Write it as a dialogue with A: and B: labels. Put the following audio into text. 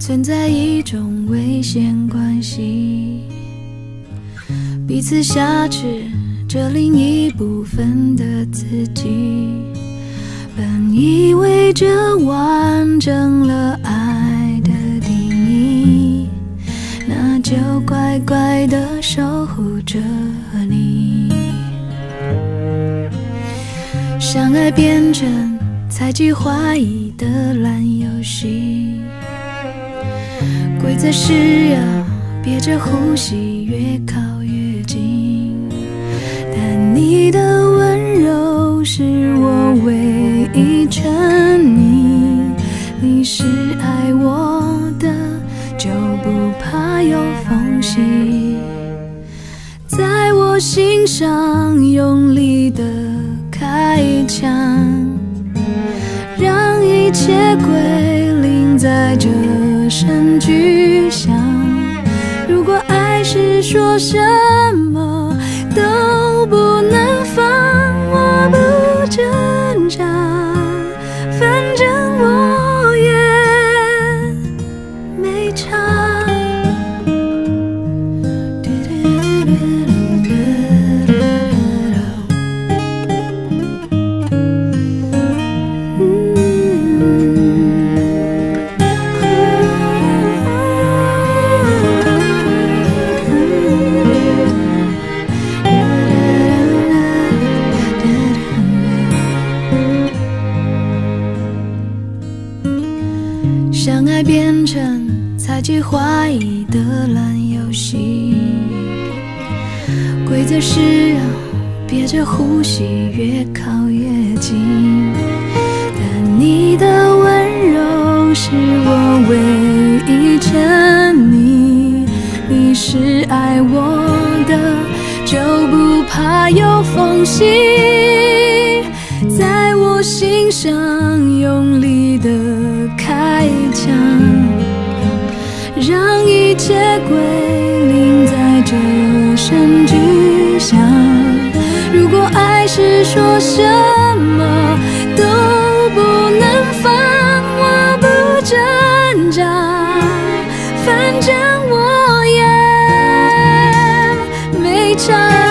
A: 存在一种危险关系，彼此挟持着另一部分的自己。本以为这完整了爱的定义，那就乖乖地守护着你。相爱变成猜忌怀疑的烂游戏，规则是要憋着呼吸越靠越近，但你的温柔是我唯一沉溺，你是爱我的就不怕有缝隙，在我心上用力的开枪，让一切归零在这声巨响。如果爱是说什么都不能放，我不挣扎，反正我也没差。相爱变成猜忌怀疑的烂游戏，规则是要憋着呼吸越靠越近，但你的温柔是我唯一沉溺，你是爱我的就不怕有缝隙，在我心上用力的开枪，让一切归零在这声巨响。如果爱是说什么都不能放，我不挣扎，反正我也没差。